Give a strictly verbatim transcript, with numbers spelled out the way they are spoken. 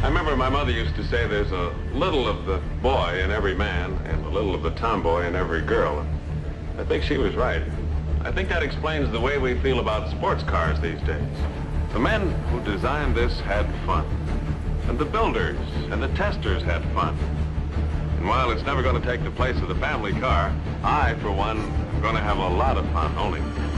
I remember my mother used to say there's a little of the boy in every man and a little of the tomboy in every girl. I think she was right. I think that explains the way we feel about sports cars these days. The men who designed this had fun. And the builders and the testers had fun. And while it's never going to take the place of the family car, I, for one, am going to have a lot of fun owning it.